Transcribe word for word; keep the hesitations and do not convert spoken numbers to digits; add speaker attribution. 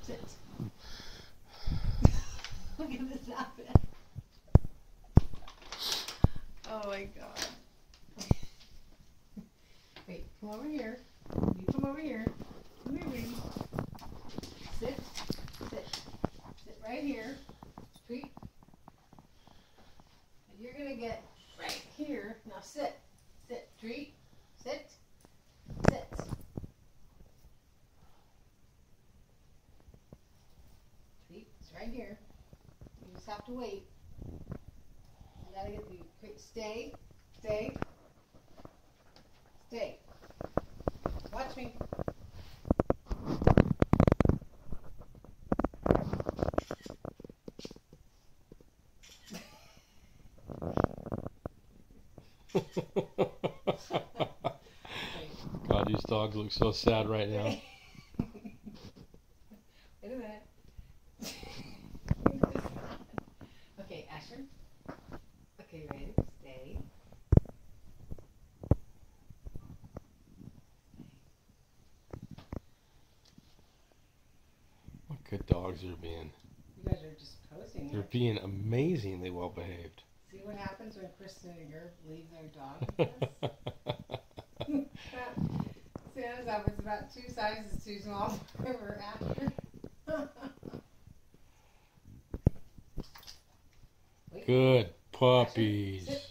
Speaker 1: Sit. Look at this outfit. Oh my god. Wait, come over here. You come over here. Come here, baby. Sit. Sit. Sit right here. Treat. And you're gonna get right here. Now sit. Sit. Treat. Sit. Sit. Treat. It's right here. You just have to wait. You gotta get the stay. Stay. Stay. Watch me.
Speaker 2: God, these dogs look so sad right now.
Speaker 1: Wait a minute. Okay, Asher. Okay, ready? Stay.
Speaker 2: What good dogs they're being.
Speaker 1: You guys are just posing.
Speaker 2: They're being amazingly well behaved.
Speaker 1: See what happens when Kristen and Gerb leave their dog with us? Santa's outfit's about two sizes too small for Asher.
Speaker 2: Good puppies.
Speaker 1: Asher, sit.